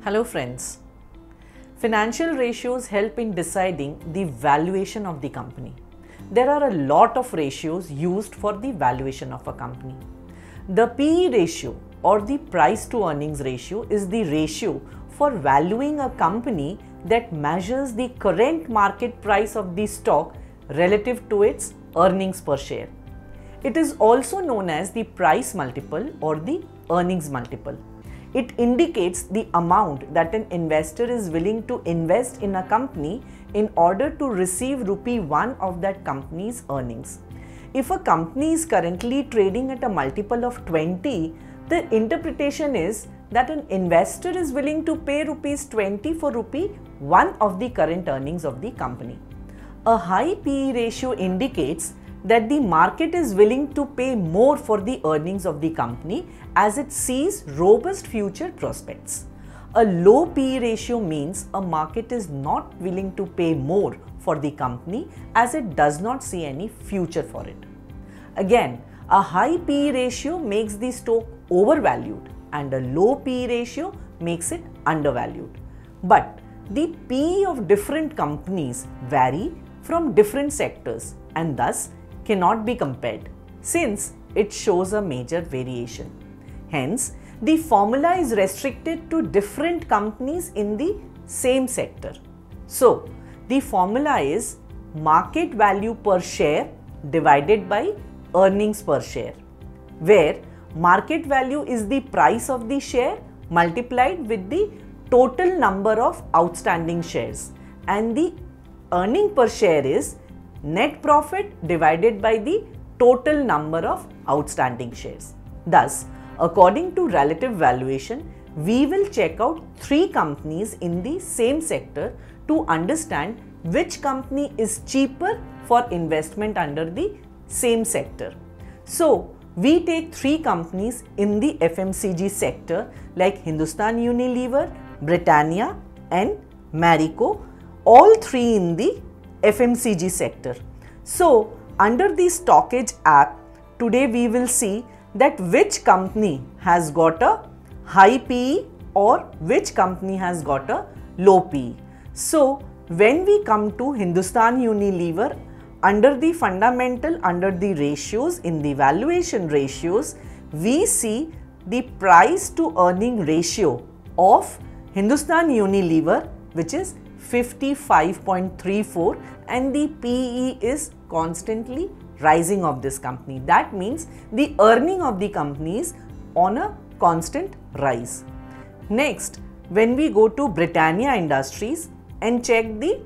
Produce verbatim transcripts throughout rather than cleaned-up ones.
Hello friends. Financial ratios help in deciding the valuation of the company. There are a lot of ratios used for the valuation of a company. The P E ratio or the price to earnings ratio is the ratio for valuing a company that measures the current market price of the stock relative to its earnings per share. It is also known as the price multiple or the earnings multiple. It indicates the amount that an investor is willing to invest in a company in order to receive rupee one of that company's earnings. If a company is currently trading at a multiple of twenty, the interpretation is that an investor is willing to pay rupees twenty for rupee one of the current earnings of the company. A high P E ratio indicates that the market is willing to pay more for the earnings of the company as it sees robust future prospects. A low P E ratio means a market is not willing to pay more for the company as it does not see any future for it. Again, a high P E ratio makes the stock overvalued and a low P E ratio makes it undervalued. But the P E of different companies vary from different sectors and thus cannot be compared since it shows a major variation. Hence, the formula is restricted to different companies in the same sector. So, the formula is market value per share divided by earnings per share, where market value is the price of the share multiplied with the total number of outstanding shares, and the earning per share is net profit divided by the total number of outstanding shares. Thus, according to relative valuation, we will check out three companies in the same sector to understand which company is cheaper for investment under the same sector. So, we take three companies in the F M C G sector like Hindustan Unilever, Britannia and Marico, all three in the F M C G sector. So, under the StockEdge app, today we will see that which company has got a high P E or which company has got a low P E. So, when we come to Hindustan Unilever, under the fundamental, under the ratios, in the valuation ratios, we see the price to earning ratio of Hindustan Unilever, which is fifty-five point three four, and the P E is constantly rising of this company. That means the earning of the company is on a constant rise. Next, when we go to Britannia Industries and check the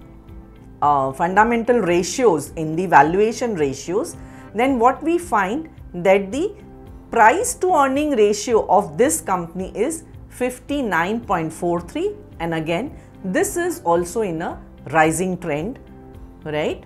uh, fundamental ratios in the valuation ratios, then what we find that the price to earning ratio of this company is fifty-nine point four three, and again this is also in a rising trend, right?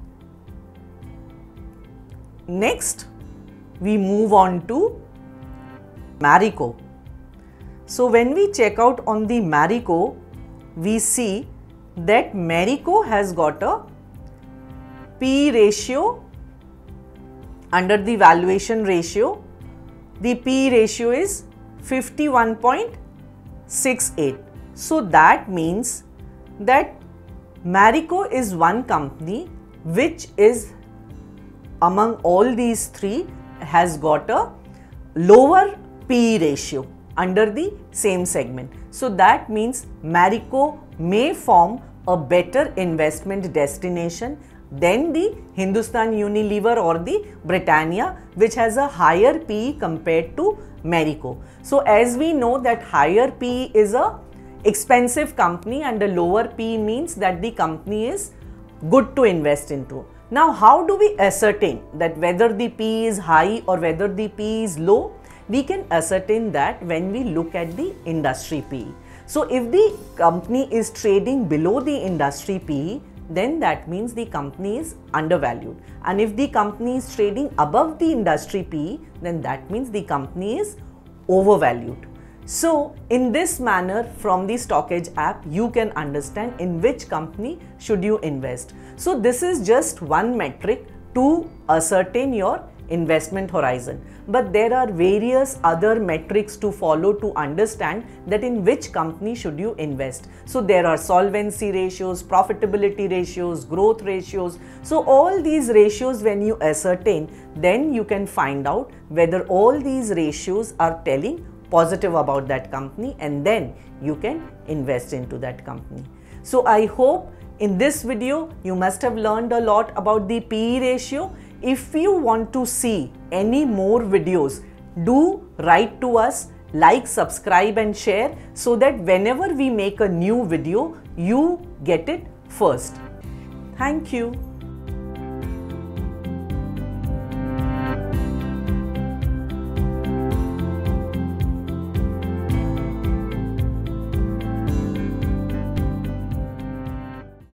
Next, we move on to Marico. So, when we check out on the Marico, we see that Marico has got a P E ratio under the valuation ratio. The P E ratio is fifty-one point six eight. So, that means that Marico is one company which is among all these three has got a lower P E ratio under the same segment. So, that means Marico may form a better investment destination than the Hindustan Unilever or the Britannia, which has a higher P E compared to Marico. So, as we know that higher P E is a expensive company and a lower P E means that the company is good to invest into. Now, how do we ascertain that whether the P E is high or whether the P E is low? We can ascertain that when we look at the industry P E. So, if the company is trading below the industry P E, then that means the company is undervalued. And if the company is trading above the industry P E, then that means the company is overvalued. So, in this manner, from the StockEdge app, you can understand in which company should you invest. So, this is just one metric to ascertain your investment horizon. But there are various other metrics to follow to understand that in which company should you invest. So there are solvency ratios, profitability ratios, growth ratios. So all these ratios when you ascertain, then you can find out whether all these ratios are telling positive about that company, and then you can invest into that company. So I hope in this video you must have learned a lot about the P E ratio. If you want to see any more videos, do write to us, like, subscribe and share so that whenever we make a new video, you get it first. Thank you.